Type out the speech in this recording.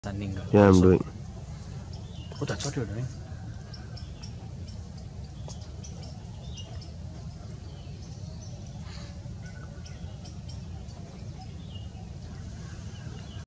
Sending. Yeah, I'm doing. Oh, that's what you're doing.